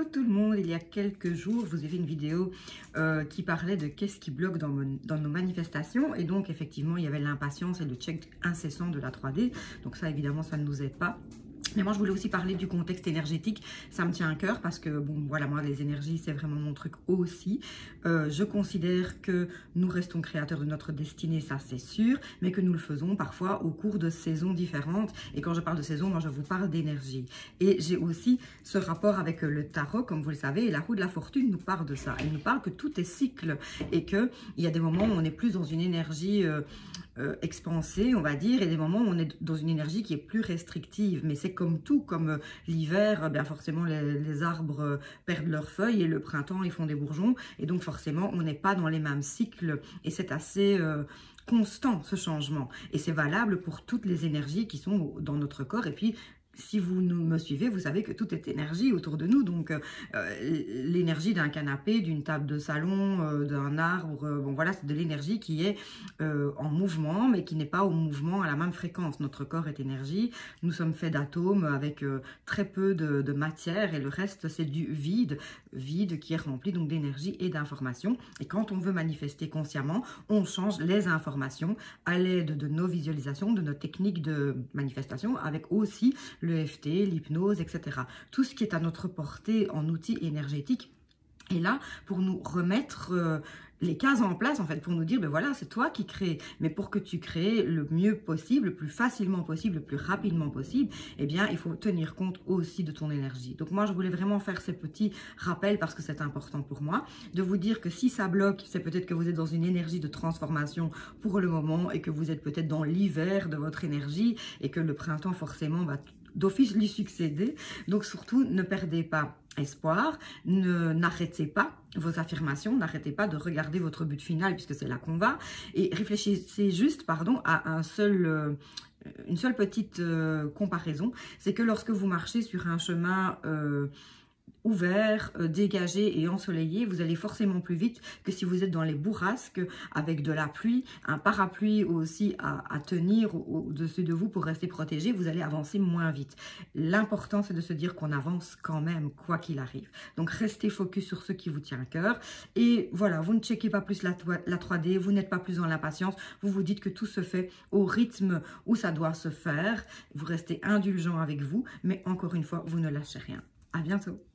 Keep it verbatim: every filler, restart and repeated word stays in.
Hello tout le monde, il y a quelques jours, vous avez vu une vidéo euh, qui parlait de qu'est-ce qui bloque dans, mon, dans nos manifestations. Et donc, effectivement, il y avait l'impatience et le check incessant de la trois D. Donc ça, évidemment, ça ne nous aide pas. Mais moi, je voulais aussi parler du contexte énergétique. Ça me tient à cœur parce que, bon, voilà, moi, les énergies, c'est vraiment mon truc aussi. Euh, je considère que nous restons créateurs de notre destinée, ça c'est sûr, mais que nous le faisons parfois au cours de saisons différentes. Et quand je parle de saison, moi, je vous parle d'énergie. Et j'ai aussi ce rapport avec le tarot, comme vous le savez, et la roue de la fortune nous parle de ça. Elle nous parle que tout est cycle et qu'il y a des moments où on est plus dans une énergie euh, euh, expansée, on va dire, et des moments où on est dans une énergie qui est plus restrictive. Mais c'est comme tout, comme euh, l'hiver, bien forcément les, les arbres euh, perdent leurs feuilles et le printemps ils font des bourgeons et donc forcément on n'est pas dans les mêmes cycles et c'est assez euh, constant ce changement et c'est valable pour toutes les énergies qui sont dans notre corps. Et puis si vous nous, me suivez, vous savez que tout est énergie autour de nous. Donc, euh, l'énergie d'un canapé, d'une table de salon, euh, d'un arbre, euh, bon voilà, c'est de l'énergie qui est euh, en mouvement, mais qui n'est pas au mouvement à la même fréquence. Notre corps est énergie. Nous sommes faits d'atomes avec euh, très peu de, de matière et le reste, c'est du vide, vide qui est rempli donc d'énergie et d'informations. Et quand on veut manifester consciemment, on change les informations à l'aide de nos visualisations, de nos techniques de manifestation, avec aussi le E F T, l'hypnose, et cetera. Tout ce qui est à notre portée en outils énergétiques est là pour nous remettre euh, les cases en place, en fait, pour nous dire, ben voilà, c'est toi qui crées. Mais pour que tu crées le mieux possible, le plus facilement possible, le plus rapidement possible, eh bien, il faut tenir compte aussi de ton énergie. Donc moi, je voulais vraiment faire ces petits rappels parce que c'est important pour moi, de vous dire que si ça bloque, c'est peut-être que vous êtes dans une énergie de transformation pour le moment et que vous êtes peut-être dans l'hiver de votre énergie et que le printemps, forcément, va d'office lui succéder. Donc surtout, ne perdez pas espoir, ne n'arrêtez pas vos affirmations, n'arrêtez pas de regarder votre but final puisque c'est là qu'on va et réfléchissez juste, pardon, à un seul... Euh, une seule petite euh, comparaison, c'est que lorsque vous marchez sur un chemin euh, ouvert, euh, dégagé et ensoleillé, vous allez forcément plus vite que si vous êtes dans les bourrasques avec de la pluie, un parapluie aussi à, à tenir au-dessus de vous pour rester protégé, vous allez avancer moins vite. L'important, c'est de se dire qu'on avance quand même, quoi qu'il arrive. Donc, restez focus sur ce qui vous tient à cœur. Et voilà, vous ne checkez pas plus la, la trois D, vous n'êtes pas plus dans l'impatience, vous vous dites que tout se fait au rythme où ça doit se faire. Vous restez indulgent avec vous, mais encore une fois, vous ne lâchez rien. À bientôt.